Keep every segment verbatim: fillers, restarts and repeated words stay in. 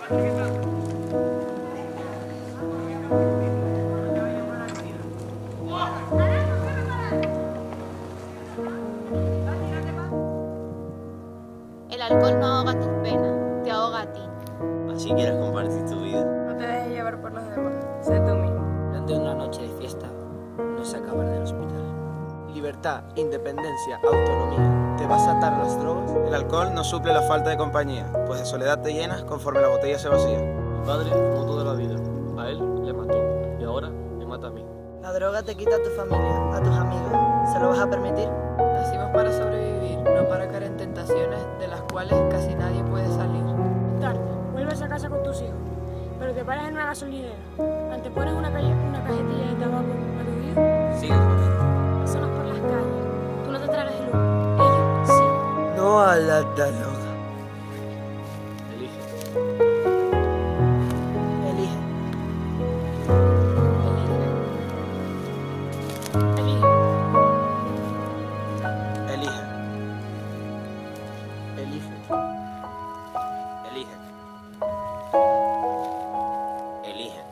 El alcohol no ahoga tus penas, te ahoga a ti. Así quieres compartir tu vida. No te dejes llevar por los demás, sé tú mismo. Durante una noche de fiesta, no se acaba del hospital. Libertad, independencia, autonomía. ¿Te vas a atar a las drogas? El alcohol no suple la falta de compañía, pues de soledad te llenas conforme la botella se vacía. Mi padre fumó toda la vida. A él le mató y ahora me mata a mí. La droga te quita a tu familia, a tus amigos. ¿Se lo vas a permitir? Nacimos para sobrevivir, no para caer en tentaciones de las cuales casi nadie puede salir. Tarde, vuelves a casa con tus hijos, pero te paras en una gasolinera. Antepones una, calle, una cajetilla de tabaco a tu hijo. Sí, hijo. Personas por las calles. Tú no te tragas el humo. Ellos sí. No a la droga. Elige. Elige. Elige. Elige. Elige. Elige. Elige.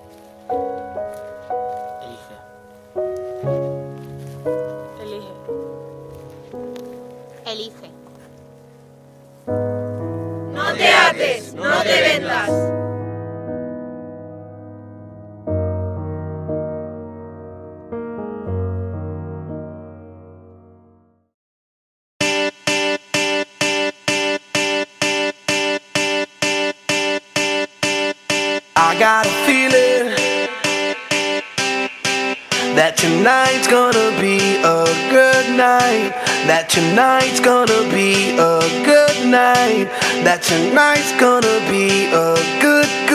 Elige. Elige. No te ates, no te vendas. I got a feeling that tonight's gonna be a good night. That tonight's gonna be a good night. That tonight's gonna be a good